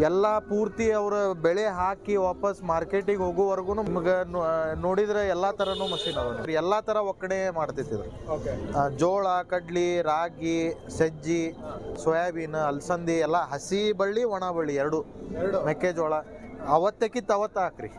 ಎಲ್ಲ ಪೂರ್ತಿ ಅವ್ರ ಬೆಳೆ ಹಾಕಿ ವಾಪಸ್ ಮಾರ್ಕೆಟಿಗೆ ಹೋಗುವವರೆಗೂ ನಿಮ್ಗೆ ನೋಡಿದ್ರೆ ಎಲ್ಲಾ ತರನು ಮಷಿನ್ ಅದ. ಎಲ್ಲಾ ತರ ಒಕ್ಕಣೆ ಮಾಡ್ತೈತಿ ಇದು. ಜೋಳ, ಕಡ್ಲಿ, ರಾಗಿ, ಸಜ್ಜಿ, ಸೋಯಾಬೀನ್, ಅಲಸಂದಿ ಎಲ್ಲ ಹಸಿ ಬಳ್ಳಿ, ಒಣ ಬಳ್ಳಿ ಎರಡು. ಮೆಕ್ಕೆಜೋಳ ಅವತ್ತಕ್ಕಿತ್ತು ಅವತ್ತ ಹಾಕ್ರಿ.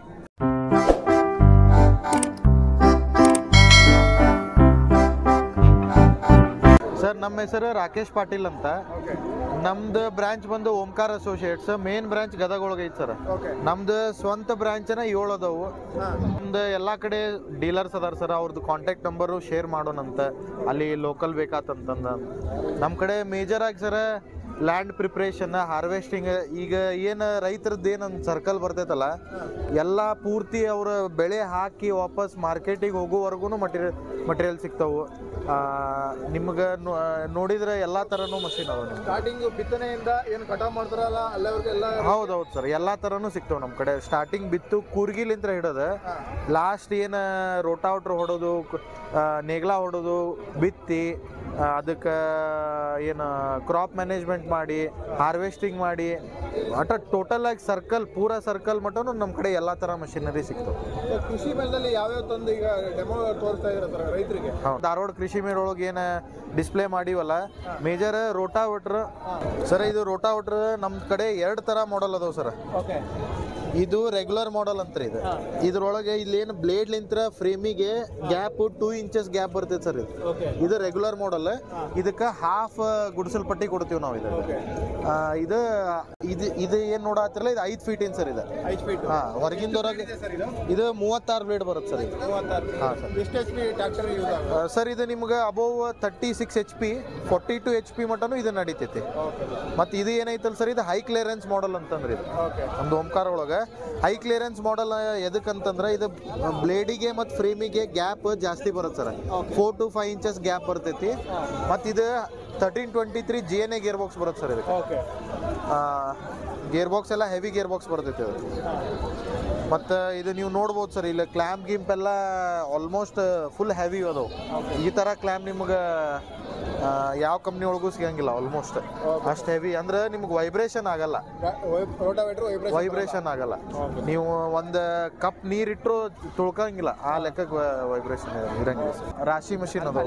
ಸರ್, ನಮ್ಮ ಹೆಸರು ರಾಕೇಶ್ ಪಾಟೀಲ್ ಅಂತ. ನಮ್ದು ಬ್ರಾಂಚ್ ಬಂದು ಓಂಕಾರ ಅಸೋಸಿಯೇಟ್ಸ್. ಮೇನ್ ಬ್ರಾಂಚ್ ಗದಗೊಳಗೆ ಐತೆ ಸರ್. ನಮ್ದು ಸ್ವಂತ ಬ್ರಾಂಚ್ನ 7 ಅದಾವು. ನಮ್ದು ಎಲ್ಲಾ ಕಡೆ ಡೀಲರ್ಸ್ ಅದಾರ ಸರ್. ಅವ್ರದ್ದು ಕಾಂಟ್ಯಾಕ್ಟ್ ನಂಬರು ಶೇರ್ ಮಾಡೋಣಂತ, ಅಲ್ಲಿ ಲೋಕಲ್ ಬೇಕಾತಂತಂದ. ನಮ್ಮ ಕಡೆ ಮೇಜರ್ ಆಗಿ ಸರ್ ಲ್ಯಾಂಡ್ ಪ್ರಿಪ್ರೇಷನ್, ಹಾರ್ವೆಸ್ಟಿಂಗ್. ಈಗ ಏನು ರೈತರದ್ದು ಏನೊಂದು ಸರ್ಕಲ್ ಬರ್ತೈತಲ್ಲ, ಎಲ್ಲ ಪೂರ್ತಿ ಅವ್ರ ಬೆಳೆ ಹಾಕಿ ವಾಪಸ್ ಮಾರ್ಕೆಟಿಗೆ ಹೋಗುವವರೆಗೂ ಮಟೀರಿಯಲ್ ಸಿಗ್ತಾವು. ನಿಮ್ಗೆ ನೋಡಿದ್ರೆ ಎಲ್ಲಾ ತರನು ಮಷಿನ್ ಅದಾವ. ಸ್ಟಾರ್ಟಿಂಗ್ ಬಿತ್ತನೆಯಿಂದ ಏನು ಕಟಾವ್ ಮಾಡ್ತಾರಲ್ಲ ಅಲ್ಲಿವರೆಗೆಲ್ಲ? ಹೌದೌದು ಸರ್, ಎಲ್ಲಾ ತರನು ಸಿಗ್ತಾವ ನಮ್ಮ ಕಡೆ. ಸ್ಟಾರ್ಟಿಂಗ್ ಬಿತ್ತು ಕೂರ್ಗಿಲಿಂತ್ರ ಹಿಡೋದು ಲಾಸ್ಟ್ ಏನು ರೋಟಾವಟ್ರ್ ಹೊಡೋದು, ನೇಗ್ಲಾ ಹೊಡೋದು, ಬಿತ್ತಿ ಅದಕ್ಕೆ ಏನು ಕ್ರಾಪ್ ಮ್ಯಾನೇಜ್ಮೆಂಟ್ ಮಾಡಿ, ಹಾರ್ವೆಸ್ಟಿಂಗ್ ಮಾಡಿ, ಒಟ್ಟು ಟೋಟಲ್ ಆಗಿ ಸರ್ಕಲ್, ಪೂರಾ ಸರ್ಕಲ್ ಮಟ್ಟನು ನಮ್ಮ ಕಡೆ ಎಲ್ಲಾ ತರ ಮಷಿನರಿ ಸಿಗ್ತಾವೆ. ಕೃಷಿ ಮೇಳದಲ್ಲಿ ಯಾವ್ಯಾವ ತಂದು ಈಗ ಡೆಮೋ ತೋರಿಸ್ತಾ ಇದ್ದಾರೆ ರೈತರಿಗೆ? ಧಾರವಾಡ ಕೃಷಿ ಮೇಳ ಒಳಗೆ ಏನು ಡಿಸ್ಪ್ಲೇ ಮಾಡಿವಲ್ಲ, ಮೇಜರ್ ರೋಟಾವಟ್ರ್ ಸರ್. ಇದು ರೋಟಾವಟ್ರ್ ನಮ್ಮ ಕಡೆ 2 ತರ ಮಾಡೆಲ್ ಅದಾವ ಸರ್. ಇದು ರೆಗ್ಯುಲರ್ ಮಾಡೆಲ್ ಅಂತ ಇದು. ಇದ್ರೊಳಗೆ ಇಲ್ಲೇನು ಬ್ಲೇಡ್ ಲಿಂತ್ರ ಫ್ರೇಮಿಗೆ ಗ್ಯಾಪ್ 2 ಇಂಚಸ್ ಗ್ಯಾಪ್ ಬರ್ತೈತೆ ಸರ್. ಇದು ರೆಗ್ಯುಲರ್ ಮಾಡೆಲ್. ಇದಕ್ಕೆ ಹಾಫ್ ಗುಡಿಸಲ್ ಪಟ್ಟಿ ಕೊಡ್ತೀವಿ ನಾವು. ಇದು ಇದು ಏನ್ ನೋಡತ್ತಿರಲ್ಲ, ಇದು 5 ಫೀಟ್ ಇನ್ ಸರ್. ಇದು 5 ಫೀಟ್. ಹೊರಗಿಂದವರೆಗೆ ಇದು 36 ಬ್ಲೇಡ್ ಬರುತ್ತೆ ಸರ್. ಇದು ಎಷ್ಟು HP ಟ್ರ್ಯಾಕ್ಟರ್ ಯೂಸ್ ಆಗುತ್ತೆ ಸರ್? ಇದು ನಿಮ್ಗೆ ಅಬೋವ್ 36 HP, 42 HP ಮಟನು ಇದು ನಡೀತೈತಿ. ಮತ್ತೆ ಇದು ಏನೈತಲ್ಲ ಸರ್, ಇದು ಹೈ ಕ್ಲಿಯರೆನ್ಸ್ ಮಾಡೆಲ್ ಅಂತಂದ್ರೆ ಇದು ನಮ್ದು ಓಂಕಾರ ಒಳಗೆ ಹೈ ಕ್ಲಿಯರೆನ್ಸ್ ಮಾಡೆಲ್. ಎದಕ್ಕಂತಂದ್ರೆ ಇದು ಬ್ಲೇಡಿಗೆ ಮತ್ತು ಫ್ರೇಮಿಗೆ ಗ್ಯಾಪ್ ಜಾಸ್ತಿ ಬರುತ್ತೆ ಸರ್. 4 to 5 ಇಂಚಸ್ ಗ್ಯಾಪ್ ಬರ್ತೈತಿ. ಮತ್ತು ಇದು 1323 GNA ಗೇರ್ ಬಾಕ್ಸ್ ಬರುತ್ತೆ ಸರ್. ಇದಕ್ಕೆ ಗೇರ್ ಬಾಕ್ಸ್ ಎಲ್ಲ ಹೆವಿ ಗೇರ್ ಬಾಕ್ಸ್ ಬರ್ತೈತಿ ಅದು. ಮತ್ತು ಇದು ನೀವು ನೋಡ್ಬೋದು ಸರ್, ಇಲ್ಲಿ ಕ್ಲ್ಯಾಂಪ್ ಗಿಂಪ್ ಎಲ್ಲ ಆಲ್ಮೋಸ್ಟ್ ಫುಲ್ ಹೆವಿ ಅದಾವು. ಈ ಥರ ಕ್ಲ್ಯಾಂಪ್ ನಿಮ್ಗೆ ಯಾವ ಕಂಪ್ನಿ ಒಳಗೂ ಸಿಗಂಗಿಲ್ಲ. ಆಲ್ಮೋಸ್ಟ್ ಅಷ್ಟು ಹೆವಿ ಅಂದ್ರೆ ನಿಮ್ಗೆ ವೈಬ್ರೇಷನ್ ಆಗಲ್ಲ. ವೈಬ್ರೇಷನ್ ಆಗಲ್ಲ. ನೀವು ಒಂದು ಕಪ್ ನೀರಿಟ್ಟರು ತುಳ್ಕಂಗಿಲ್ಲ, ಆ ಲೆಕ್ಕಕ್ಕೆ ವೈಬ್ರೇಷನ್ ಇರಂಗಿಲ್ಲ ಸರ್. ರಾಶಿ ಮಷಿನ್ ಅದ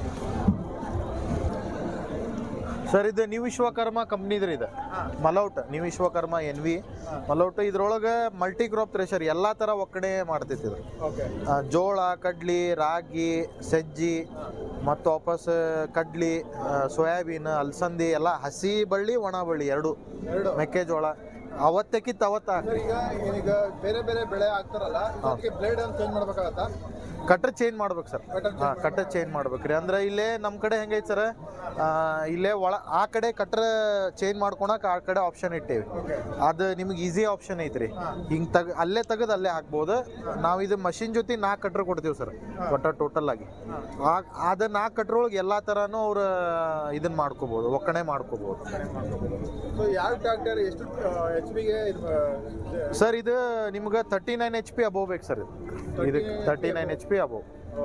ಸರ್. ಇದು ನ್ಯೂ ವಿಶ್ವಕರ್ಮ ಕಂಪ್ನಿದ್ರಿ. ಇದು ಮಲೌಟ್, ನ್ಯೂ ವಿಶ್ವಕರ್ಮ NV ಮಲೌಟ್. ಇದ್ರೊಳಗೆ ಮಲ್ಟಿ ಕ್ರಾಪ್ ಥ್ರೆಷರ್ ಎಲ್ಲಾ ತರ ಒಕ್ಕಣೆ ಮಾಡ್ತೈತಿ ಇದು. ಜೋಳ, ಕಡ್ಲಿ, ರಾಗಿ, ಸಜ್ಜಿ ಮತ್ತು ವಾಪಸ್ ಕಡ್ಲಿ, ಸೋಯಾಬೀನ್, ಅಲಸಂದಿ ಎಲ್ಲ ಹಸಿ ಬಳ್ಳಿ, ಒಣ ಬಳ್ಳಿ ಎರಡು. ಮೆಕ್ಕೆಜೋಳ ಅವತ್ತಕ್ಕಿತ್ತು ಅವತ್ತ ಹಾಕ್ರಿ. ಈಗ ಬೇರೆ ಬೇರೆ ಬೆಳೆ ಹಾಕ್ತಾರಲ್ಲ, ಬ್ಲೇಡ್ ಅಂತ ಚೇಂಜ್ ಮಾಡ್ಬೇಕಾಗತ್ತಾ? ಕಟ್ರ್ ಚೇಂಜ್ ಮಾಡ್ಬೇಕು ಸರ್. ಕಟ್ರ್ ಚೇಂಜ್ ಮಾಡ್ಬೇಕ್ರಿ. ಅಂದ್ರೆ ಇಲ್ಲೇ ನಮ್ಮ ಕಡೆ ಹೆಂಗೈತೆ ಸರ್, ಇಲ್ಲೇ ಆ ಕಡೆ ಕಟ್ರ್ ಚೇಂಜ್ ಮಾಡ್ಕೊಳಕ್ ಆ ಕಡೆ ಆಪ್ಷನ್ ಇಟ್ಟೇವಿ. ಅದು ನಿಮ್ಗೆ ಈಸಿ ಆಪ್ಷನ್ ಐತ್ರಿ. ಹಿಂಗೆ ಅಲ್ಲೇ ತೆಗೆದು ಅಲ್ಲೇ ಹಾಕ್ಬೋದು. ನಾವು ಇದು ಮಷಿನ್ ಜೊತೆ 4 ಕಟ್ರ್ ಕೊಡ್ತೀವಿ ಸರ್. ಒಟ್ಟ ಟೋಟಲ್ ಆಗಿ ಅದು 4 ಕಟ್ರ್ ಒಳಗೆ ಎಲ್ಲಾ ತರಾನು ಅವ್ರು ಇದನ್ನ ಮಾಡ್ಕೋಬಹುದು, ಒಕ್ಕಣೆ ಮಾಡ್ಕೋಬಹುದು. ಯಾವ ಟ್ರ್ಯಾಕ್ಟರ್ ಎಷ್ಟು HP ಗೆ ಸರ್? ಇದು ನಿಮ್ಗೆ 39 HP ಅಬೋವ್ ಬೇಕು ಸರ್. ಇದಕ್ಕೆ 39 HP ಅಬೋವ್.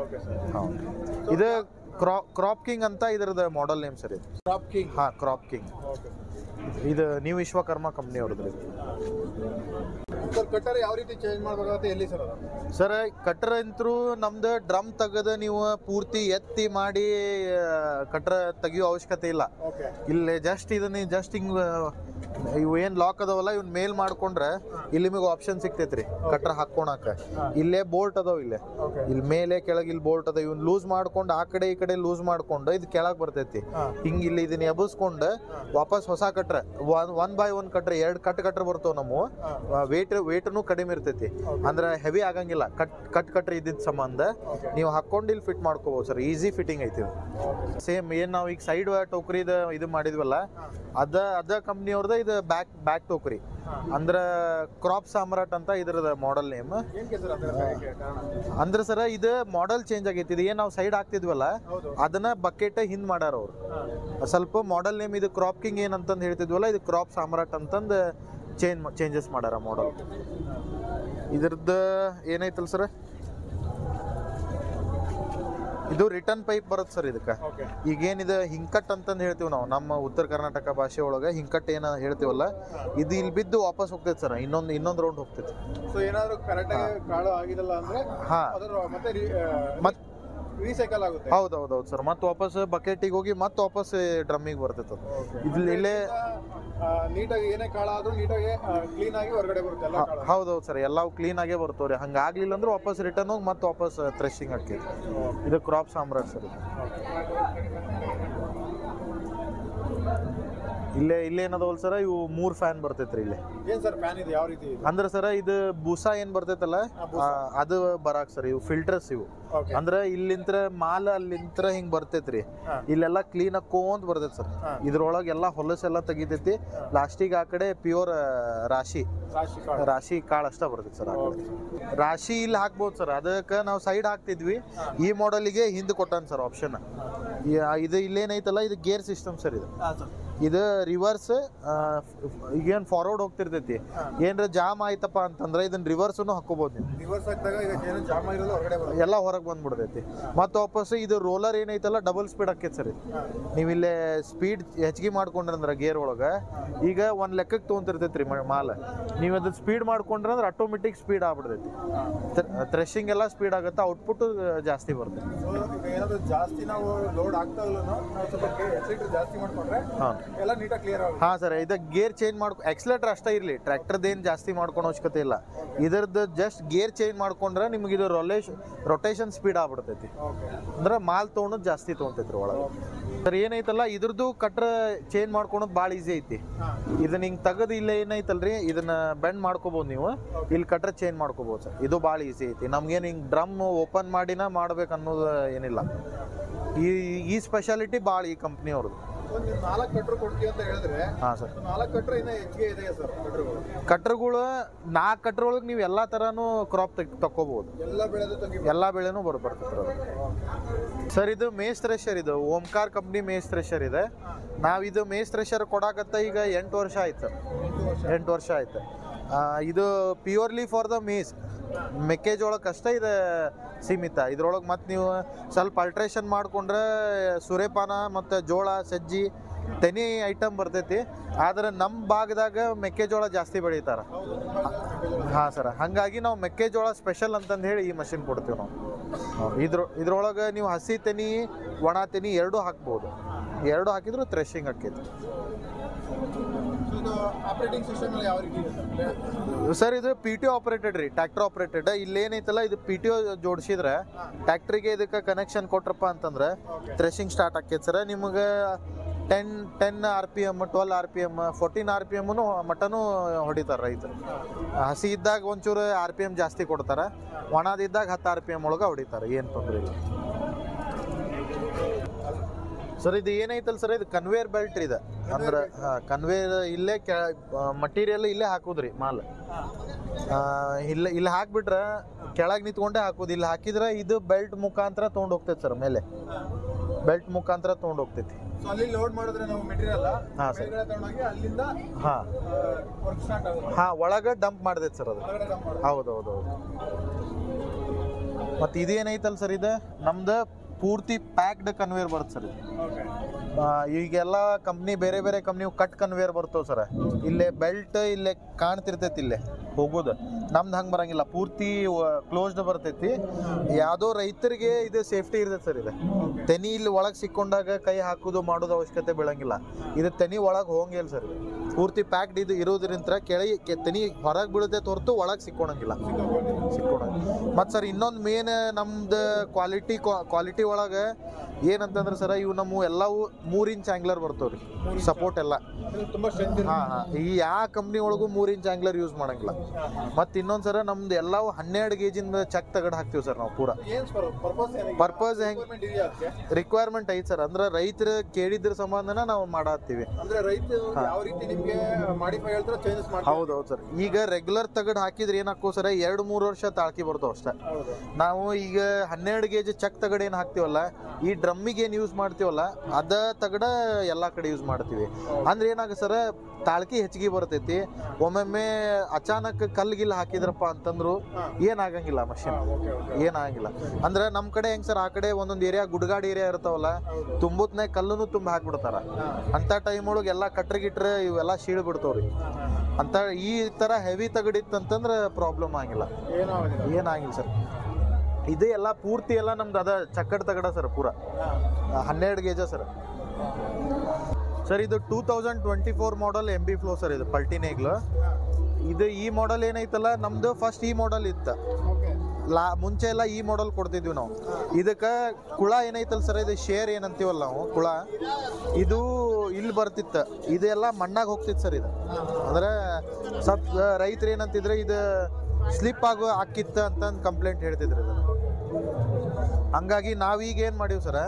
ಇದು ಕ್ರಾಪ್ ಕಿಂಗ್ ಅಂತ ಇದ್ರದ್ದು ಮಾಡೆಲ್ ನೇಮ್ ಸರ್. ಇದು ಕ್ರಾಪ್ ಕಿಂಗ್. Crop king. ಇದು ನ್ಯೂ ವಿಶ್ವಕರ್ಮ ಕಂಪ್ನಿ ಅವ್ರದ್ದು. ಸರ್, ಕಟ್ಟರ್ ಯಾವ ರೀತಿ ಚೇಂಜ್ ಮಾಡ್ಬೇಕಾಗುತ್ತೆ, ಎಲ್ಲಿ ಸರ್? ಸರ್, ಕಟ್ರ್ ಅಂತೂ ನಮ್ದು ಡ್ರಮ್ ತೆಗೆದು ನೀವು ಪೂರ್ತಿ ಎತ್ತಿ ಮಾಡಿ ಕಟ್ರ್ ತೆಗಿಯೋ ಅವಶ್ಯಕತೆ ಇಲ್ಲ. ಇಲ್ಲಿ ಜಸ್ಟ್ ಇದನ್ನ ಜಸ್ಟ್ ಹಿಂಗ್ ಇವು ಏನ್ ಲಾಕ್ ಅದಾವಲ್ಲ, ಇವ್ನ ಮೇಲ್ ಮಾಡ್ಕೊಂಡ್ರೆ ಇಲ್ಲಿ ನಿಮಗೆ ಆಪ್ಷನ್ ಸಿಗ್ತೈತ್ರಿ ಕಟ್ರ್ ಹಾಕೋಣಕ. ಇಲ್ಲೇ ಬೋಲ್ಟ್ ಅದಾವ. ಇಲ್ಲಿ ಮೇಲೆ ಕೆಳಗೆ ಇಲ್ಲಿ ಬೋಲ್ಟ್ ಅದಾವ. ಇವ್ನ ಲೂಸ್ ಮಾಡ್ಕೊಂಡು ಆ ಕಡೆ ಈ ಕಡೆ ಲೂಸ್ ಮಾಡ್ಕೊಂಡು ಇದು ಕೆಳಗೆ ಬರ್ತೈತಿ. ಹಿಂಗ್ ಇಲ್ಲಿ ಇದನ್ನ ಎಬಸ್ಕೊಂಡು ವಾಪಸ್ ಹೊಸ ಕಟ್ರ 1 by 1 ಕಟ್ರ 2 ಕಟ್ರ್ ಬರ್ತಾವ. ನಮ್ಮ ವೇಟ್ನು ಕಡಿಮೆ ಇರ್ತೈತಿ, ಅಂದ್ರೆ ಹೆವಿ ಆಗಂಗಿಲ್ಲ. ಕಟ್ರ್ ಇದ್ದಿದ್ ಸಂಬಂಧ ನೀವು ಹಾಕೊಂಡು ಇಲ್ಲಿ ಫಿಟ್ ಮಾಡ್ಕೋಬಹುದು ಸರ್. ಈಸಿ ಫಿಟ್ಟಿಂಗ್ ಐತಿ. ಸೇಮ್ ಏನ್ ನಾವು ಈಗ ಸೈಡ್ ಟೋಕ್ರಿ ಇದು ಮಾಡಿದ್ವಲ್ಲ, ಅದ ಕಂಪ್ನಿ ಅವ್ರದ. ಇದು ಬ್ಯಾಕ್ ಟೋಕ್ರಿ ಅಂದ್ರೆ ಕ್ರಾಪ್ ಸಾಮ್ರಾಟ್ ಅಂತ ಇದ್ರದ ಮಾಡೆಲ್ ನೇಮ್. ಅಂದ್ರೆ ಸರ ಇದು ಮಾಡೆಲ್ ಚೇಂಜ್ ಆಗೈತಿ. ಇದು ಏನ್ ನಾವು ಸೈಡ್ ಹಾಕ್ತಿದ್ವಲ್ಲ, ಅದನ್ನ ಬಕೆಟ್ ಹಿಂದ್ ಮಾಡ್ಯಾರ ಅವ್ರು. ಸ್ವಲ್ಪ ಮಾಡೆಲ್ ನೇಮ್ ಇದು ಕ್ರಾಪ್ ಕಿಂಗ್ ಏನಂತಂದು ಹೇಳ್ತಿದ್ವಲ್ಲ, ಇದು ಕ್ರಾಪ್ ಸಾಮ್ರಾಟ್ ಅಂತಂದು ಚೇಂಜಸ್ ಮಾಡ್ಯಾರ ಮಾಡೆಲ್. ಇದ್ರದ್ದು ಏನೈತಲ್ಲ ಸರ್, ಇದು ರಿಟರ್ನ್ ಪೈಪ್ ಬರುತ್ತೆ ಸರ್ ಇದಕ್ಕೆ. ಓಕೆ. ಈಗೇನಿದೆ ಹಿಂಕಟ್ ಅಂತಂದು ಹೇಳ್ತೀವಿ ನಾವು ನಮ್ಮ ಉತ್ತರ ಕರ್ನಾಟಕ ಭಾಷೆ ಒಳಗೆ ಹಿಂಕಟ್ ಏನು ಹೇಳ್ತೀವಲ್ಲ, ಇದು ಇಲ್ಲಿ ಬಿದ್ದು ವಾಪಸ್ ಹೋಗ್ತೈತೆ ಸರ್, ಇನ್ನೊಂದು ರೌಂಡ್ ಹೋಗ್ತೈತೆ. ಸೊ ಏನಾದ್ರು ಕರೆಕ್ಟಾಗಿ ಕಾಳು ಆಗಿದಲ್ಲ ಅಂದ್ರೆ ಹಾ ಅದರ ಮತ್ತೆ ಮತ್ತೆ ರೀಸೈಕಲ್ ಆಗುತ್ತೆ. ಹೌದೌದು ಸರ್, ಮತ್ತೆ ವಾಪಸ್ ಬಕೆಟಿಗೆ ಹೋಗಿ ಮತ್ತೆ ವಾಪಸ್ ಡ್ರಮ್ಮಿಗೆ ಬರ್ತೈತೆ ಅದು. ಇಲ್ಲೇ ನೀಟಾಗಿ ಏನೇ ಕಾಳು ಆದ್ರೂ ನೀಟಾಗಿ ಕ್ಲೀನ್ ಆಗಿ ಹೊರಗಡೆ ಬರುತ್ತೆ ಎಲ್ಲ ಕಾಳು. ಹೌದೌದು ಸರ್, ಎಲ್ಲವೂ ಕ್ಲೀನ್ ಆಗೇ ಬರ್ತವ್ರಿ. ಹಂಗಾಗ್ಲಿಲ್ಲ ಅಂದ್ರೆ ವಾಪಸ್ ರಿಟರ್ನ್ ಹೋಗಿ ಮತ್ತೆ ವಾಪಸ್ ಥ್ರೆಶಿಂಗ್ ಹಾಕಿ. ಇದು ಕ್ರಾಪ್ ಸಾಮ್ರಾಟ್ ಸರ್. ಇಲ್ಲೇ ಏನದವಲ್ಲ ಸರ್, ಇವು 3 ಫ್ಯಾನ್ ಬರ್ತೈತ್ರಿ ಇಲ್ಲಿ. ಏನ್ ಸರ್ ಫ್ಯಾನ್ ಇದು ಯಾವ ರೀತಿ ಇದೆ? ಅಂದ್ರೆ ಸರ್ ಇದು ಬೂಸಾ ಏನ್ ಬರ್ತೈತಲ್ಲ ಅದು ಬರಾಕ್ ಸರ್, ಇವು ಫಿಲ್ಟರ್ಸ್ ಇವು. ಅಂದ್ರೆ ಇಲ್ಲಿಂತ್ರ ಮಾಲ್ ಅಲ್ಲಿಂತ್ರ ಹಿಂಗ್ ಬರ್ತೈತ್ರಿ, ಇಲ್ಲೆಲ್ಲ ಕ್ಲೀನ್ ಹಾಕೋಂತ ಬರ್ತೈತಿ ಸರ್. ಇದ್ರೊಳಗೆ ಎಲ್ಲ ಹೊಲಸೆಲ್ಲ ತೆಗಿತೈತಿ, ಲಾಸ್ಟಿಗೆ ಆ ಕಡೆ ಪ್ಯೂರ್ ರಾಶಿ ಕಾಳು ಅಷ್ಟ ಬರ್ತೈತಿ ಸರ್. ರಾಶಿ ಇಲ್ಲಿ ಹಾಕ್ಬೋದು ಸರ್, ಅದಕ್ಕೆ ನಾವು ಸೈಡ್ ಹಾಕ್ತಿದ್ವಿ. ಈ ಮಾಡಲಿಗೆ ಹಿಂದೆ ಕೊಟ್ಟಾನ ಸರ್ ಆಪ್ಷನ್. ಇದು ಇಲ್ಲೇನೈತಲ್ಲ, ಇದು ಗೇರ್ ಸಿಸ್ಟಮ್ ಸರ್. ಇದು ರಿವರ್ಸ್ ಈಗೇನು ಫಾರ್ವರ್ಡ್ ಹೋಗ್ತಿರ್ತೈತಿ, ಏನ್ರ ಜಾಮ್ ಆಯ್ತಪ್ಪ ಅಂತಂದ್ರೆ ಇದನ್ನ ರಿವರ್ಸ್ನು ಹಾಕೋಬಹುದು ನೀವು. ರಿವರ್ಸ್ ಹಾಕಿದಾಗ ಈಗ ಏನು ಜಾಮ್ ಆಗಿರೋದು ಹೊರಗಡೆ ಬರುತ್ತೆ, ಎಲ್ಲ ಹೊರಗೆ ಬಂದ್ಬಿಡ್ತೈತಿ. ಮತ್ತೆ ವಾಪಸ್ ಇದು ರೋಲರ್ ಏನೈತಲ್ಲ ಡಬಲ್ ಸ್ಪೀಡ್ ಹಾಕೈತಿ ಸರ್. ನೀವು ಇಲ್ಲೇ ಸ್ಪೀಡ್ ಹೆಚ್ಚಿಗೆ ಮಾಡ್ಕೊಂಡ್ರಂದ್ರೆ ಗೇರ್ ಒಳಗೆ ಈಗ ಒಂದು ಲೆಕ್ಕಕ್ಕೆ ತೊಗೊಂತಿರ್ತೈತಿ ರೀ ಮಾಲ್. ನೀವು ಅದು ಸ್ಪೀಡ್ ಮಾಡ್ಕೊಂಡ್ರೆ ಅಂದ್ರೆ ಆಟೋಮೆಟಿಕ್ ಸ್ಪೀಡ್ ಆಗ್ಬಿಡ್ತೈತಿ. ಥ್ರೆಶಿಂಗ್ ಎಲ್ಲ ಸ್ಪೀಡ್ ಆಗುತ್ತೆ, ಔಟ್ಪುಟ್ ಜಾಸ್ತಿ ಬರ್ತೈತಿ. ಏನಾದ್ರು ಜಾಸ್ತಿ ನಾವು ಲೋಡ್ ಆಗ್ತಾ ಇಲ್ಲ, ನಾವು ಸ್ವಲ್ಪ ಎಕ್ಸಿಲೇಟರ್ ಜಾಸ್ತಿ ಮಾಡ್ಕೊಂಡ್ರೆ ಎಲ್ಲ ನೀಟಾಗಿ ಕ್ಲಿಯರ್ ಆಗುತ್ತೆ. ಹಾಂ ಸರ್, ಇದು ಗೇರ್ ಚೇಂಜ್ ಎಕ್ಸಲೇಟರ್ ಅಷ್ಟೇ ಇರಲಿ, ಟ್ರ್ಯಾಕ್ಟರ್ದೇನು ಜಾಸ್ತಿ ಮಾಡ್ಕೊಳೋ ಅವಶ್ಯಕತೆ ಇಲ್ಲ. ಇದ್ರದ್ದು ಜಸ್ಟ್ ಗೇರ್ ಚೇಂಜ್ ಮಾಡ್ಕೊಂಡ್ರೆ ನಿಮ್ಗೆ ಇದು ರೊಟೇಷನ್ ಸ್ಪೀಡ್ ಆಗ್ಬಿಡ್ತೈತಿ. ಅಂದ್ರೆ ಮಾಲ್ ತೊಗೊಳೋದು ಜಾಸ್ತಿ ತೊಗೊಂತೈತ್ರಿ ಒಳಗೆ ಸರ್. ಏನೈತಲ್ಲ ಇದ್ರದ್ದು ಕಟ್ರ ಚೇಂಜ್ ಮಾಡ್ಕೊಳೋದು ಭಾಳ ಈಸಿ ಐತಿ. ಇದನ್ನ ಹಿಂಗೆ ತೆಗೆದು ಇಲ್ಲ ಏನೈತಲ್ರಿ, ಇದನ್ನ ಬೆಂಡ್ ಮಾಡ್ಕೋಬೋದು ನೀವು, ಇಲ್ಲಿ ಕಟ್ರ ಚೇಂಜ್ ಮಾಡ್ಕೋಬೋದು ಸರ್. ಇದು ಭಾಳ ಈಸಿ ಐತಿ. ನಮ್ಗೇನು ಹಿಂಗೆ ಡ್ರಮ್ ಓಪನ್ ಮಾಡಿನ ಮಾಡ್ಬೇಕು ಅನ್ನೋದು ಏನಿಲ್ಲ. ಈ ಸ್ಪೆಷಾಲಿಟಿ ಭಾಳ ಈ ಕಂಪ್ನಿ ಅವ್ರದ್ದು. 4 ಕಟ್ರ್ ಕೊಡ್ತೀವಿ ಅಂತ ಹೇಳಿದ್ರೆ, ಹಾಂ ಸರ್, 4 ಕಟ್ರ್ ಇನ್ನೂ ಹೆಚ್ಚಿಗೆ ಇದೆ ಸರ್ ಕಟ್ರುಗಳು. ಕಟ್ರಗಳು 4 ಕಟ್ರ ಒಳಗೆ ನೀವು ಎಲ್ಲ ಥರನೂ ಕ್ರಾಪ್ ತಕ್ಕೋಬೋದು, ಎಲ್ಲ ಬೆಳೆನೂ ಬರ್ತೈತೆ ಸರ್. ಇದು ಮೇಸ್ ಥ್ರೆಷರ್, ಇದು ಓಂಕಾರ್ ಕಂಪ್ನಿ ಮೇಸ್ ಥ್ರೆಷರ್ ಇದೆ. ನಾವಿದು ಮೇಸ್ ಥ್ರೆಷರ್ ಕೊಡಾಕತ್ತ ಈಗ 8 ವರ್ಷ ಆಯ್ತು. 8 ವರ್ಷ ಆಯ್ತು. ಇದು ಪ್ಯೂರ್ಲಿ ಫಾರ್ ದ ಮೇಸ್, ಮೆಕ್ಕೆಜೋಳಕ್ಕಷ್ಟೇ ಇದೆ ಸೀಮಿತ. ಇದ್ರೊಳಗೆ ಮತ್ತೆ ನೀವು ಸ್ವಲ್ಪ ಅಲ್ಟ್ರೇಷನ್ ಮಾಡ್ಕೊಂಡ್ರೆ ಸೂರ್ಯಪಾನ ಮತ್ತು ಜೋಳ, ಸಜ್ಜಿ, ತೆನಿ ಐಟಮ್ ಬರ್ತೈತಿ. ಆದ್ರೆ ನಮ್ಮ ಭಾಗದಾಗ ಮೆಕ್ಕೆಜೋಳ ಜಾಸ್ತಿ ಬೆಳೀತಾರೆ. ಹಾಂ ಸರ್, ಹಾಗಾಗಿ ನಾವು ಮೆಕ್ಕೆಜೋಳ ಸ್ಪೆಷಲ್ ಅಂತಂದು ಹೇಳಿ ಈ ಮಷಿನ್ ಕೊಡ್ತೀವಿ ನಾವು. ಇದ್ರೊಳಗೆ ನೀವು ಹಸಿ ತೆನಿ, ಒಣ ತೆನಿ ಎರಡೂ ಹಾಕ್ಬೋದು. ಎರಡು ಹಾಕಿದ್ರು ಥ್ರೆಶಿಂಗ್ ಆಕೈತಿ ಆಪರೇಟಿಂಗ್ ಸಿಸ್ಟಮ್ ಯಾವ ರೀತಿ ಇದೆ ಸರ್? ಇದು PTO ಆಪರೇಟೆಡ್ ರೀ, ಟ್ರ್ಯಾಕ್ಟರ್ ಆಪರೇಟೆಡ್. ಇಲ್ಲೇನೈತಲ್ಲ ಇದು PTO ಜೋಡಿಸಿದ್ರೆ ಟ್ರ್ಯಾಕ್ಟ್ರಿಗೆ ಇದಕ್ಕೆ ಕನೆಕ್ಷನ್ ಕೊಟ್ರಪ್ಪ ಅಂತಂದ್ರೆ ಥ್ರೆಶಿಂಗ್ ಸ್ಟಾರ್ಟ್ ಆಕೈತಿ ಸರ್. ನಿಮಗೆ 10 RPM, 12 RPM, 14 RPM ಮಟನೂ ಹೊಡಿತಾರೆ ರೈತರು. ಹಸಿ ಇದ್ದಾಗ ಒಂಚೂರು RPM ಜಾಸ್ತಿ ಕೊಡ್ತಾರೆ, ಒಣದಿದ್ದಾಗ 10 RPM ಒಳಗೆ ಹೊಡಿತಾರೆ, ಏನು ತೊಂದರೆ ಇಲ್ಲ ಸರ್. ಇದು ಏನೈತಲ್ಲ ಸರ್, ಇದು ಕನ್ವೇಯರ್ ಬೆಲ್ಟ್ ಇದೆ. ಅಂದ್ರೆ ಕನ್ವೇಯರ್ ಇಲ್ಲೇ ಮಟೀರಿಯಲ್ ಇಲ್ಲೇ ಹಾಕೋದ್ರಿ ಮಾಲ್. ಇಲ್ಲಿ ಹಾಕ್ಬಿಟ್ರೆ ಕೆಳಗೆ ನಿಂತ್ಕೊಂಡೇ ಹಾಕೋದು. ಇಲ್ಲಿ ಹಾಕಿದ್ರೆ ಇದು ಬೆಲ್ಟ್ ಮುಖಾಂತರ ತೊಗೊಂಡು ಹೋಗ್ತೈತೆ ಸರ್, ಮೇಲೆ ಬೆಲ್ಟ್ ಮುಖಾಂತರ ತೊಗೊಂಡು ಹೋಗ್ತೈತಿ. ಅಲ್ಲಿ ಲೋಡ್ ಮಾಡಿದ್ರೆ ನಾವು ಮೆಟೀರಿಯಲ್ ಹಾಂ ಸರ್, ಅಲ್ಲಿಂದ ಹಾಂ ಒಳಗೆ ಡಂಪ್ ಮಾಡ್ದೈತೆ ಸರ್ ಅದು. ಹೌದೌದು. ಮತ್ತು ಇದೇನೈತಲ್ಲ ಸರ್, ಇದು ನಮ್ದು ಪೂರ್ತಿ ಪ್ಯಾಕ್ಡ್ ಕನ್ವೇಯರ್ ಬರುತ್ತೆ ಸರ್. ಈಗೆಲ್ಲ ಕಂಪ್ನಿ ಬೇರೆ ಬೇರೆ ಕಂಪ್ನಿ ಕಟ್ ಕನ್ವೇಯರ್ ಬರ್ತವೆ ಸರ್. ಇಲ್ಲೇ ಬೆಲ್ಟ್ ಇಲ್ಲೇ ಕಾಣ್ತಿರ್ತೈತಿ ಇಲ್ಲೇ ಹೋಗೋದು. ನಮ್ದು ಹಂಗೆ ಬರಂಗಿಲ್ಲ, ಪೂರ್ತಿ ಕ್ಲೋಸ್ಡ್ ಬರ್ತೈತಿ. ಯಾವುದೋ ರೈತರಿಗೆ ಇದು ಸೇಫ್ಟಿ ಇರ್ತೈತೆ ಸರ್. ಇದು ತೆನಿ ಇಲ್ಲಿ ಒಳಗೆ ಸಿಕ್ಕೊಂಡಾಗ ಕೈ ಹಾಕೋದು ಮಾಡೋದು ಅವಶ್ಯಕತೆ ಬೀಳಂಗಿಲ್ಲ. ಇದು ತೆನಿ ಒಳಗೆ ಹೋಗಂಗಿಲ್ಲ ಸರ್. ಪೂರ್ತಿ ಪ್ಯಾಕ್ಡ್ ಇದು ಇರೋದ್ರಿಂದ ಕೆಳಗೆ ತೆನಿ ಹೊರಗೆ ಬೀಳುತ್ತೆ ಹೊರತು ಒಳಗೆ ಸಿಕ್ಕೊಳಂಗಿಲ್ಲ. ಮತ್ತು ಸರ್ ಇನ್ನೊಂದು ಮೇನ್ ನಮ್ದು ಕ್ವಾಲಿಟಿ ಒಳಗೆ ಏನಂತಂದ್ರೆ ಸರ್, ಇವು ನಮ್ಮ ಎಲ್ಲವೂ 3 ಇಂಚ್ ಆಂಗ್ಲರ್ ಬರ್ತಾವ್ರಿ ಸಪೋರ್ಟ್ ಎಲ್ಲ. ಈ ಯಾವ ಕಂಪ್ನಿ ಒಳಗೂ 3 ಇಂಚ್ ಆಂಗ್ಲರ್ ಯೂಸ್ ಮಾಡಂಗಿಲ್ಲ. ಮತ್ತು ಇನ್ನೊಂದು ಸರ ನಮ್ದು ಎಲ್ಲವೂ 12 ಗೇಜಿಂದ ಚೆಕ್ ತೆಗೆದು ಹಾಕ್ತೀವಿ ಸರ್ ನಾವು. ಪೂರ ಪರ್ಪಸ್ ಹೆಂಗೆ ರಿಕ್ವೈರ್ಮೆಂಟ್ ಐತೆ ಸರ್. ಅಂದ್ರೆ ರೈತರು ಕೇಳಿದ್ರ ಸಂಬಂಧನ ನಾವು ಮಾಡತ್ತೀವಿ. ಹೌದೌದು ಸರ್. ಈಗ ರೆಗ್ಯುಲರ್ ತೆಗೆದು ಹಾಕಿದ್ರೆ ಏನಾಕೋ ಸರ್, 2-3 ವರ್ಷ ತಾಳ್ಕಿ ಬರ್ತಾವ ಅಷ್ಟೇ. ನಾವು ಈಗ 12 ಗೇಜ್ ಚೆಕ್ ತೆಗೆದು ಏನು ಹಾಕ್ತೀವಲ್ಲ, ಈ ಡ್ರಮ್ಮಿಗೆ ಏನು ಯೂಸ್ ಮಾಡ್ತೀವಲ್ಲ ಅದ ತಗಡ ಎಲ್ಲ ಕಡೆ ಯೂಸ್ ಮಾಡ್ತೀವಿ. ಅಂದ್ರೆ ಏನಾಗ ಸರ್ ತಾಳ್ಕಿ ಹೆಚ್ಚಿಗೆ ಬರ್ತೈತಿ. ಒಮ್ಮೊಮ್ಮೆ ಅಚಾನಕ್ ಕಲ್ಗಿಲ್ ಹಾಕಿದ್ರಪ್ಪ ಅಂತಂದ್ರು ಏನಾಗಂಗಿಲ್ಲ, ಮಷಿನ್ ಏನಾಗಂಗಿಲ್ಲ. ಅಂದ್ರೆ ನಮ್ ಕಡೆ ಹೆಂಗ್ ಸರ್, ಆ ಕಡೆ ಒಂದೊಂದು ಏರಿಯಾ ಗುಡ್ಗಾಡ್ ಏರಿಯಾ ಇರ್ತಾವಲ್ಲ, ತುಂಬುತ್ನೇ ಕಲ್ಲುನು ತುಂಬ ಹಾಕ್ಬಿಡ್ತಾರ. ಅಂತ ಟೈಮ್ ಒಳಗೆ ಎಲ್ಲ ಕಟ್ರ ಗಿಟ್ರ ಇವೆಲ್ಲ ಶೀಳ್ ಬಿಡ್ತಾವ್ರಿ. ಅಂತ ಈ ತರ ಹೆವಿ ತಗಡಿತ್ತಂತಂದ್ರೆ ಪ್ರಾಬ್ಲಮ್ ಆಗಿಲ್ಲ, ಏನಾಗಿಲ್ಲ ಸರ್. ಇದು ಎಲ್ಲ ಪೂರ್ತಿ ಎಲ್ಲ ನಮ್ದು ಅದ ಚಕ್ಕಡ್ ತಗಡ ಸರ್, ಪೂರ 12 ಗೇಜ ಸರ್. ಸರ್ ಇದು 2024 ಮಾಡಲ್ MB ಫ್ಲೋ ಸರ್, ಇದು ಪಲ್ಟಿನೇಗ್ಲು. ಇದು ಈ ಮಾಡಲ್ ಏನೈತಲ್ಲ ನಮ್ದು ಫಸ್ಟ್ ಈ ಮಾಡಲ್ ಇತ್ತು. ಮುಂಚೆ ಎಲ್ಲ ಈ ಮಾಡಲ್ ಕೊಡ್ತಿದ್ವಿ ನಾವು. ಇದಕ್ಕೆ ಕುಳ ಏನೈತಲ್ಲ ಸರ್, ಇದು ಶೇರ್ ಏನಂತೀವಲ್ಲ ನಾವು ಕುಳ, ಇದು ಇಲ್ಲಿ ಬರ್ತಿತ್ತು. ಇದೆಲ್ಲ ಮಣ್ಣಾಗ ಹೋಗ್ತಿತ್ತು ಸರ್. ಇದು ಅಂದ್ರೆ ಸ್ವಲ್ಪ ರೈತರು ಏನಂತಿದ್ರೆ ಇದು ಸ್ಲಿಪ್ ಆಗೋ ಹಾಕಿತ್ತ ಅಂತ ಕಂಪ್ಲೇಂಟ್ ಹೇಳ್ತಿದ್ರು. ಇದು ಹಂಗಾಗಿ ನಾವೀಗ ಏನು ಮಾಡೀವಿ ಸರ,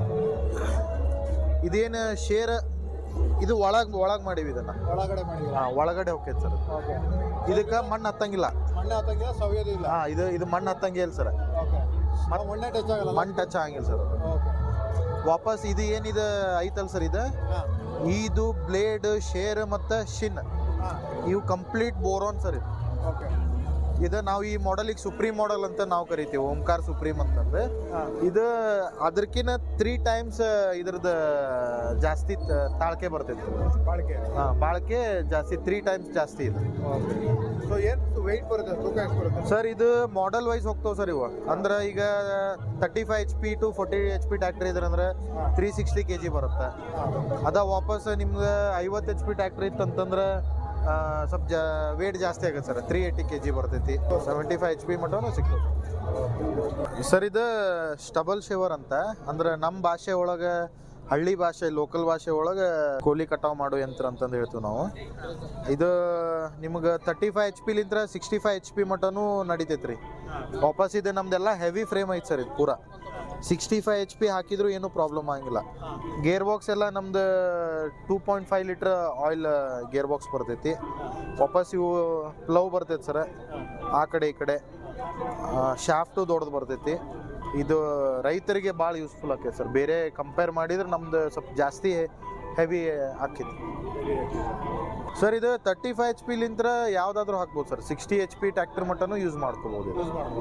ಇದೇನು ಶೇರ್ ಇದು ಒಳಗೆ ಮಾಡೀವಿ. ಇದನ್ನ ಒಳಗಡೆ ಹೋಗ್ತೈತೆ ಸರ್. ಇದಕ್ಕೆ ಮಣ್ಣು ಹತ್ತಂಗಿಲ್ಲ, ಇದು ಮಣ್ಣು ಹತ್ತಂಗಿಲ್ಲ ಸರ್. ಮಣ್ಣು ಟಚ್ ಆಗಂಗಿಲ್ಲ ಸರ್. ವಾಪಸ್ ಇದು ಏನಿದೆ ಐತಲ್ಲ ಸರ್, ಇದು ಬ್ಲೇಡ್, ಶೇರ್ ಮತ್ತು ಶಿನ್ ಇವು ಕಂಪ್ಲೀಟ್ ಬೋರೋನ್ ಸರ್. ಇದು ನಾವು ಈ ಮಾಡೆಲಿಗೆ ಸುಪ್ರೀಂ ಮಾಡೆಲ್ ಅಂತ ನಾವು ಕರಿತೀವಿ, ಓಂಕಾರ್ ಸುಪ್ರೀಂ ಅಂತಂದ್ರೆ. ಇದು ಅದಕ್ಕಿಂತ 3 times ಇದ್ರದ್ದು ಜಾಸ್ತಿ ತಾಳ್ಕೆ ಬರ್ತೈತಿ. ಬಾಳ್ಕೆ ಜಾಸ್ತಿ, 3 times ಜಾಸ್ತಿ ಇದೆ ಸರ್. ಇದು ಮಾಡೆಲ್ ವೈಸ್ ಹೋಗ್ತಾವ ಸರ್ ಇವು. ಅಂದ್ರೆ ಈಗ 35 HP to 40 HP ಟ್ರ್ಯಾಕ್ಟರ್ ಇದ್ರೆ ಅಂದ್ರೆ 360 kg ಬರುತ್ತೆ. ಅದ ವಾಪಸ್ ನಿಮ್ಗೆ 50 HP ಟ್ರ್ಯಾಕ್ಟರ್ ಇತ್ತಂತಂದ್ರೆ ಸ್ವಲ್ಪ ವೇಟ್ ಜಾಸ್ತಿ ಆಗುತ್ತೆ ಸರ್. 380 kg ಬರ್ತೈತಿ. 75 HP ಮಟನೂ ಸಿಗ್ತದೆ ಸರ್. ಇದು ಸ್ಟಬಲ್ ಶೇವರ್ ಅಂತ, ಅಂದ್ರೆ ನಮ್ಮ ಭಾಷೆ ಒಳಗೆ, ಹಳ್ಳಿ ಭಾಷೆ, ಲೋಕಲ್ ಭಾಷೆ ಒಳಗೆ ಕೋಲಿ ಕಟಾವು ಮಾಡೋ ಯಂತ್ರ ಅಂತಂದು ಹೇಳ್ತೀವಿ ನಾವು. ಇದು ನಿಮ್ಗೆ 35 HP ಲಿಂದ 65 HP ಮಟನೂ ನಡಿತೈತ್ರಿ. ವಾಪಸ್ ಇದು ನಮ್ದೆಲ್ಲ ಹೆವಿ ಫ್ರೇಮ್ ಐತೆ ಸರ್. ಇದು ಪೂರ 65 HP ಹಾಕಿದ್ರು ಏನೂ ಪ್ರಾಬ್ಲಮ್ ಆಗಿಲ್ಲ. ಗೇರ್ ಬಾಕ್ಸ್ ಎಲ್ಲ ನಮ್ದು 2.5 ಲೀಟ್ರ್ ಆಯಿಲ್ ಗೇರ್ ಬಾಕ್ಸ್ ಬರ್ತೈತಿ. ವಾಪಸ್ ಇವು ಪ್ಲವ್ ಬರ್ತೈತಿ ಸರ್, ಆ ಕಡೆ ಈ ಕಡೆ. ಶಾಫ್ಟು ದೊಡ್ಡದು ಬರ್ತೈತಿ. ಇದು ರೈತರಿಗೆ ಭಾಳ ಯೂಸ್ಫುಲ್ ಆಕೈತೆ ಸರ್. ಬೇರೆ ಕಂಪೇರ್ ಮಾಡಿದ್ರೆ ನಮ್ದು ಸ್ವಲ್ಪ ಜಾಸ್ತಿ ಹೆವಿ ಆಕೈತಿ ಸರ್. ಇದು 35 HP ಲಿಂತ್ರ ಯಾವುದಾದ್ರೂ ಹಾಕ್ಬೋದು ಸರ್. 60 HP ಟ್ರ್ಯಾಕ್ಟರ್ ಮಟ್ಟನೂ ಯೂಸ್ ಮಾಡ್ಕೋಬೋದು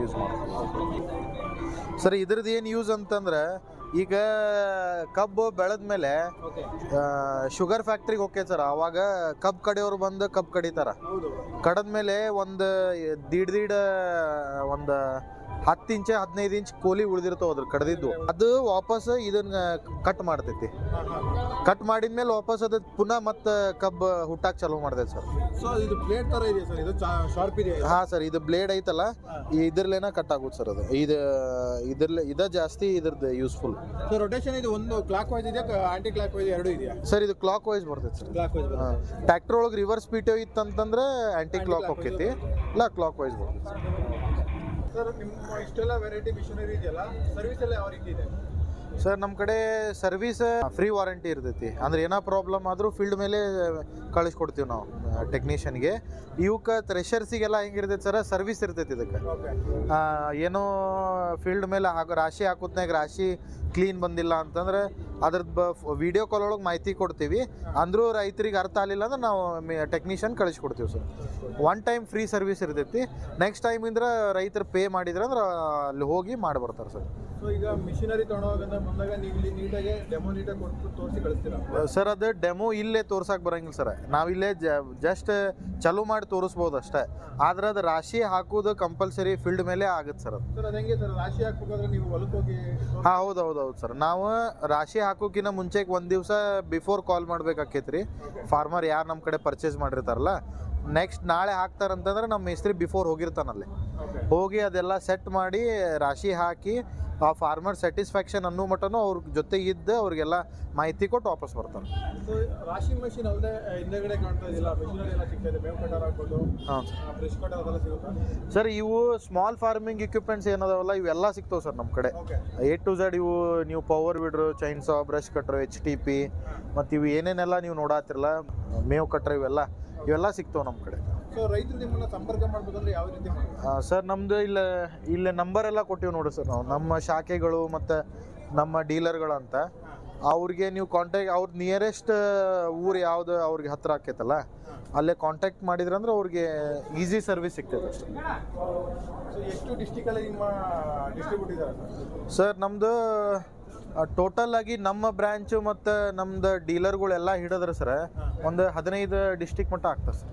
ಸರ್. ಇದ್ರದ್ದು ಏನು ಯೂಸ್ ಅಂತಂದ್ರೆ, ಈಗ ಕಬ್ಬು ಬೆಳೆದ್ಮೇಲೆ ಶುಗರ್ ಫ್ಯಾಕ್ಟ್ರಿಗೆ ಹೋಗ್ತೈತೆ ಸರ್. ಆವಾಗ ಕಬ್ಬು ಕಡಿಯೋರು ಬಂದು ಕಬ್ಬು ಕಡಿತಾರ. ಕಡದ್ಮೇಲೆ ಒಂದು ದೀಡ್ 10 ಇಂಚ್ 15 ಇಂಚ್ ಕೋಲಿ ಉಳಿದಿರ್ತಾವ ಅದ್ರ ಕಡ್ದಿದ್ದು. ಅದು ವಾಪಸ್ ಇದನ್ನ ಕಟ್ ಮಾಡ್ತೈತಿ. ಕಟ್ ಮಾಡಿದ್ಮೇಲೆ ವಾಪಸ್ ಅದು ಪುನಃ ಮತ್ತೆ ಕಬ್ಬು ಹುಟ್ಟಾಕ್ ಚಾಲೂ ಮಾಡ್ತೈತೆ ಸರ್. ಹಾಂ ಸರ್, ಇದು ಬ್ಲೇಡ್ ಐತಲ್ಲ, ಇದ್ರಲ್ಲೇನ ಕಟ್ ಆಗುತ್ತೆ ಸರ್. ಅದು ಇದ ಜಾಸ್ತಿ ಇದ್ರದ್ದು ಯೂಸ್ಫುಲ್. ರೊಟೇಷನ್ ಇದು ಒಂದು ಕ್ಲಾಕ್ ವೈಸ್ ಇದೆ, ಆಂಟಿ ಕ್ಲಾಕ್ ವೈಸ್ ಎರಡು ಇದೆಯಾ ಸರ್? ಇದು ಕ್ಲಾಕ್ ವೈಸ್ ಬರ್ತೈತೆ ಸರ್. ಟ್ರ್ಯಾಕ್ಟರ್ ಒಳಗೆ ರಿವರ್ಸ್ PTO ಇತ್ತಂತಂದ್ರೆ ಆಂಟಿ ಕ್ಲಾಕ್ ಹೋಗ್ತೈತಿ, ಇಲ್ಲ ಕ್ಲಾಕ್ ವೈಸ್ ಬರ್ತೈತಿ ಸರ್. ನಿಮ್ಮ ಇಷ್ಟೆಲ್ಲ ವೆರೈಟಿ ಮಿಷನರಿ ಇದೆಯಲ್ಲ, ಸರ್ವಿಸ್ ಎಲ್ಲ ಯಾವ ರೀತಿ ಇದೆ ಸರ್? ನಮ್ಮ ಕಡೆ ಸರ್ವಿಸ್ ಫ್ರೀ ವಾರಂಟಿ ಇರ್ತೈತಿ. ಅಂದ್ರೆ ಏನೋ ಪ್ರಾಬ್ಲಮ್ ಆದರೂ ಫೀಲ್ಡ್ ಮೇಲೆ ಕಳಿಸ್ಕೊಡ್ತೀವಿ ನಾವು ಟೆಕ್ನಿಷಿಯನ್ಗೆ. ಇವಕ್ಕೆ ಥ್ರೆಷರ್ಸಿಗೆಲ್ಲ ಹೆಂಗಿರ್ತೈತೆ ಸರ್, ಸರ್ವಿಸ್ ಇರ್ತೈತಿ. ಇದಕ್ಕೆ ಏನೋ ಫೀಲ್ಡ್ ಮೇಲೆ ರಾಶಿ ಹಾಕೋತ್ನಾಗ ರಾಶಿ ಕ್ಲೀನ್ ಬಂದಿಲ್ಲ ಅಂತಂದ್ರೆ ಅದ್ರದ್ದು ವಿಡಿಯೋ ಕಾಲ್ ಒಳಗೆ ಮಾಹಿತಿ ಕೊಡ್ತೀವಿ. ಅಂದರೂ ರೈತರಿಗೆ ಅರ್ಥ ಆಗಲಿಲ್ಲ ಅಂದ್ರೆ ನಾವು ಟೆಕ್ನಿಷಿಯನ್ ಕಳಿಸ್ಕೊಡ್ತೀವಿ ಸರ್. 1 ಟೈಮ್ ಫ್ರೀ ಸರ್ವಿಸ್ ಇರ್ತೈತಿ. ನೆಕ್ಸ್ಟ್ ಟೈಮ್ ಇಂದ್ರೆ ರೈತರು ಪೇ ಮಾಡಿದ್ರೆ ಅಂದ್ರೆ ಅಲ್ಲಿ ಹೋಗಿ ಮಾಡಿಬರ್ತಾರೆ ಸರ್. ಸೊ ಈಗ ಮಿಷಿನರಿ ತೊಗೊಂಡೋಗೋದ್ರಿಂದ ಮುಂದಾಗ ನೀವು ಇಲ್ಲಿ ನೀಟಾಗಿ ಡೆಮೋ ನೀಟಾಗಿ ಕೊಟ್ಟು ತೋರಿಸಿ ಕಳಿಸ್ತೀರಾ ಸರ್? ಅದು ಡೆಮೋ ಇಲ್ಲೇ ತೋರ್ಸಕ್ಕೆ ಬರೋಂಗಿಲ್ಲ ಸರ್. ನಾವಿಲ್ಲೇ ಜಸ್ಟ್ ಚಾಲೂ ಮಾಡಿ ತೋರಿಸ್ಬೋದು ಅಷ್ಟೇ. ಆದ್ರೆ ಅದು ರಾಶಿ ಹಾಕೋದು ಕಂಪಲ್ಸರಿ ಫೀಲ್ಡ್ ಮೇಲೆ ಆಗುತ್ತೆ ಸರ್. ಸರ್ ಅದು ಹೆಂಗೆ ಸರ್, ರಾಶಿ ಹಾಕ್ಬೇಕಾದ್ರೆ ನೀವು ಹೊಲಕ್ಕೆ ಹೋಗಿ? ಹಾಂ, ಹೌದು ಸರ್. ನಾವು ರಾಶಿ ಹಾಕೋಕ್ಕಿಂತ ಮುಂಚೆಗೆ 1 ದಿವಸ ಬಿಫೋರ್ ಕಾಲ್ ಮಾಡ್ಬೇಕಾಕೈತ್ರಿ. ಫಾರ್ಮರ್ ಯಾರು ನಮ್ಮ ಕಡೆ ಪರ್ಚೇಸ್ ಮಾಡಿರ್ತಾರಲ್ಲ, ನೆಕ್ಸ್ಟ್ ನಾಳೆ ಹಾಕ್ತಾರಂತಂದ್ರೆ ನಮ್ಮ ಮೇಸ್ತ್ರಿ ಬಿಫೋರ್ ಹೋಗಿರ್ತಾನಲ್ಲಿ. ಹೋಗಿ ಅದೆಲ್ಲ ಸೆಟ್ ಮಾಡಿ ರಾಶಿ ಹಾಕಿ ಆ ಫಾರ್ಮರ್ ಸ್ಯಾಟಿಸ್ಫ್ಯಾಕ್ಷನ್ ಅನ್ನೋ ಮಟ್ಟನೂ ಅವ್ರ ಜೊತೆ ಇದ್ದು ಅವ್ರಿಗೆಲ್ಲ ಮಾಹಿತಿ ಕೊಟ್ಟು ವಾಪಸ್ ಬರ್ತಾರೆ. ರಾಶಿ ಮಷಿನ್ ಅಲ್ಲದೆ ಹಿಂದೆಗಡೆ ಕಾಣ್ತಾ ಇದಿಲ್ಲ, ಮಿಷಿನರಿ ಎಲ್ಲ ಸಿಗ್ತಾ ಇದೆ. ಮೇವು ಕಟರ್ ಹಾಕೋದು, ಬ್ರಷ್ ಕಟರ್ ಅದೆಲ್ಲ ಸಿಗುತ್ತೆ ಸರ್. ಇವು ಸ್ಮಾಲ್ ಫಾರ್ಮಿಂಗ್ ಇಕ್ವಿಪ್ಮೆಂಟ್ಸ್ ಏನದಾವಲ್ಲ ಇವೆಲ್ಲ ಸಿಗ್ತಾವೆ ಸರ್ ನಮ್ಮ ಕಡೆ. A to Z ಇವು ನೀವು power weeder, chain saw, brush cutter, HTP ಮತ್ತು ಇವು ಏನೇನೆಲ್ಲ ನೀವು ನೋಡಾತಿರಲ್ಲ, ಮೇವು ಕಟ್ರು, ಇವೆಲ್ಲ ಸಿಗ್ತಾವೆ ನಮ್ಮ ಕಡೆ. ಸೊ ರೈತರು ನಿಮ್ಮನ್ನ ಸಂಪರ್ಕ ಮಾಡ್ಬೇಕಂದ್ರೆ ಯಾವ ರೀತಿ ಸರ್? ನಮ್ಮದು ಇಲ್ಲೇ ನಂಬರ್ ಎಲ್ಲ ಕೊಟ್ಟಿವಿ ನೋಡಿ ಸರ್ ನಾವು. ನಮ್ಮ ಶಾಖೆಗಳು ಮತ್ತು ನಮ್ಮ ಡೀಲರ್ಗಳಂತ. ಅವ್ರಿಗೆ ನೀವು ಕಾಂಟ್ಯಾಕ್ಟ್, ಅವ್ರ ನಿಯರೆಸ್ಟ್ ಊರು ಯಾವ್ದು ಅವ್ರಿಗೆ ಹತ್ರ ಆಕೈತಲ್ಲ ಅಲ್ಲೇ ಕಾಂಟ್ಯಾಕ್ಟ್ ಮಾಡಿದ್ರಂದ್ರೆ ಅವ್ರಿಗೆ ಈಸಿ ಸರ್ವಿಸ್ ಸಿಗ್ತೈತೆ ಅಷ್ಟೇ. ಎಷ್ಟು ಡಿಸ್ಟಿಕಲ್ಲಿ ನಿಮ್ಮ ಡಿಸ್ಟ್ರಿಬ್ಯೂಟ್ ಇದ್ದಾರೆ ಸರ್? ನಮ್ಮದು ಟೋಟಲ್ ಆಗಿ ನಮ್ಮ ಬ್ರ್ಯಾಂಚು ಮತ್ತು ನಮ್ದು ಡೀಲರ್ಗಳೆಲ್ಲ ಹಿಡಿದ್ರೆ ಸರ್ ಒಂದು 15 ಡಿಸ್ಟಿಕ್ ಮಟ್ಟ ಆಗ್ತದೆ ಸರ್.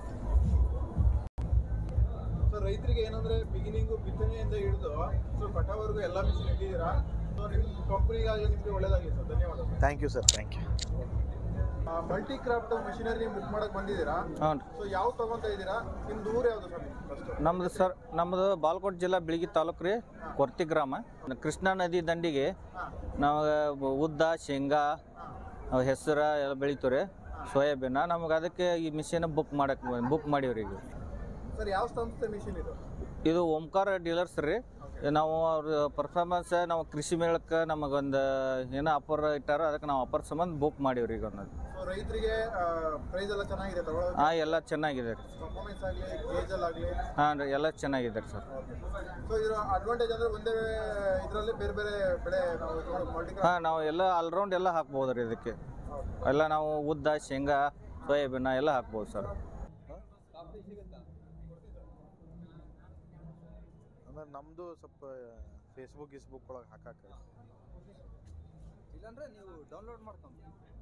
ಸೊ ರೈತರಿಗೆ ಏನಂದ್ರೆ ಬಿಗಿನಿಂಗು ಬಿತ್ತನೆಯಿಂದ ಹಿಡಿದು ಸೊ ಕಟಾವರೆಗೂ ಎಲ್ಲ ಮಿಷಿನ್ ಇಟ್ಟಿದ್ದೀರಾ. ಸೊ ನಿಮ್ಮ ಕಂಪ್ನಿಗಾಗಿ ನಿಮಗೆ ಒಳ್ಳೇದಾಗಿದೆ ಸರ್. ಧನ್ಯವಾದ. Thank you sir, thank you. Multi craft machinery book ಮಾಡಕ್ಕೆ ಬಂದಿದ್ದೀರಾ? ಹ್ಞೂ. ಸೊ ಯಾವ ತಗೊಂತ ಇದ್ದೀರಾ? ನಿಮ್ದು ಊರು ಯಾವುದು ಸರ್? ಫಸ್ಟ್ ನಮ್ದು ಸರ್, ನಮ್ಮದು ಬಾಲ್ಕೋಟ್ ಜಿಲ್ಲಾ ಬಿಳಿಗಿ ತಾಲೂಕು ರೀ, ಕೊರ್ತಿ ಗ್ರಾಮ. ಕೃಷ್ಣಾ ನದಿ ದಂಡಿಗೆ ನಾವು ಉದ್ದ, ಶೇಂಗಾ, ಹೆಸರು ಎಲ್ಲ ಬೆಳಿತೀವಿ ರೀ, ಸೋಯಾಬೀನ. ನಮಗೆ ಅದಕ್ಕೆ ಈ ಮಿಷಿನ್ ಬುಕ್ ಮಾಡೀವ್ರಿ. ಈಗ ಸರ್ ಯಾವ ಸಂಸ್ಥೆ ಮಿಷಿನ್ ಇದು? ಇದು ಓಂಕಾರ ಡೀಲರ್ಸ್ ರೀ. ನಾವು ಅವ್ರ ಪರ್ಫಾರ್ಮೆನ್ಸ್ ನಾವು ಕೃಷಿ ಮೇಳಕ್ಕೆ ನಮಗೊಂದು ಏನೋ ಆಫರ್ ಇಟ್ಟಾರ, ಅದಕ್ಕೆ ನಾವು ಆಫರ್ ಸಂಬಂಧ ಬುಕ್ ಮಾಡೀವ್ರಿ ಈಗ ಅನ್ನೋದು. ಸೊ ರೈತರಿಗೆ ಪ್ರೈಸ್ ಎಲ್ಲ ಚೆನ್ನಾಗಿದೆ ತಗೊಳ್ಳೋದು? ಹಾಂ, ಎಲ್ಲ ಚೆನ್ನಾಗಿದೆ ರೀ. ಪರ್ಫಾರ್ಮೆನ್ಸ್ ಆಗಲಿ, ಗೇಜಲ್ ಆಗಲಿ? ಹಾಂ ರೀ, ಎಲ್ಲ ಚೆನ್ನಾಗಿದೆ ರೀ ಸರ್. ಸೊ ಇದರ ಅಡ್ವಾಂಟೇಜ್ ಅಂದರೆ ಒಂದೇ ಇದರಲ್ಲಿ ಬೇರೆ ಬೇರೆ ಬೆಳೆ ನಾವು ಮಲ್ಟಿ ಹಾಂ, ನಾವು ಎಲ್ಲ ಆಲ್ರೌಂಡ್ ಎಲ್ಲ ಹಾಕ್ಬೋದು ರೀ ಇದಕ್ಕೆ. ಎಲ್ಲ ನಾವು ಉದ್ದ, ಶೇಂಗಾ, ಸೋಯಾಬೀನ ಎಲ್ಲ ಹಾಕ್ಬೋದು ಸರ್. ಅಂದ್ರೆ ನಮ್ಮದು ಸ್ವಲ್ಪ ಫೇಸ್ಬುಕ್ ಒಳಗೆ ಹಾಕಕ್ಕೆ ಇಲ್ಲಾಂದ್ರೆ ನೀವು ಡೌನ್ಲೋಡ್ ಮಾಡ್ಕೊಂಡು